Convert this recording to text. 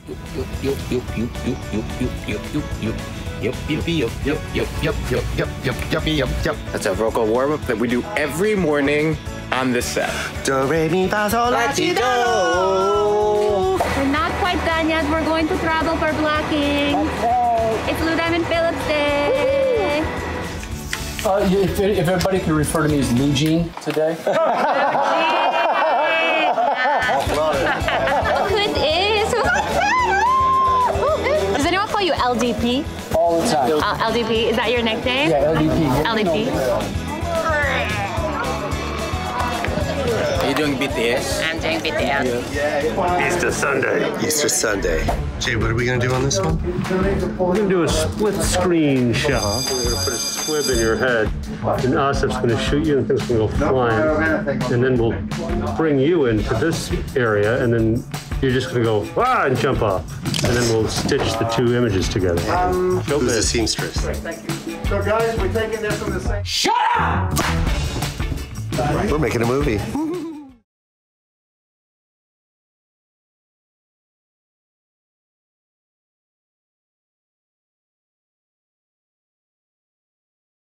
That's a vocal warm-up that we do every morning on this set. Do, re, mi, fa, sol, la, ti, do. We're not quite done yet. We're going to travel for blocking. It's Lou Diamond Phillips Day. If everybody could refer to me as Lou Jean today. Does anyone call you LDP? All the time. LDP, is that your nickname? Yeah, LDP. LDP. Are you doing BTS? I'm doing BTS. Easter Sunday. Easter Sunday. Jay, what are we gonna do on this one? We're gonna do a split screen shot. We're gonna put a squib in your head, and Asif's gonna shoot you, and things gonna go flying. And then we'll bring you into this area, and then you're just gonna go, ah, and jump off. And then we'll stitch the two images together. Who's the seamstress? So guys, we're taking this from the same. We're making a movie.